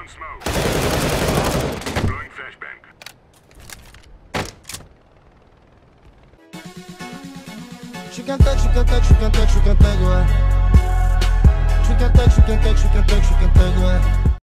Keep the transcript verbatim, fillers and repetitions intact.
Throwing smoke. Blowing flashbang. Je suis qu'un tech, je suis qu'un tech, je suis qu'un tech, je suis qu'un tech, ouais. Je suis qu'un tech, je suis qu'un tech, je suis qu'un tech, je suis qu'un tech, ouais.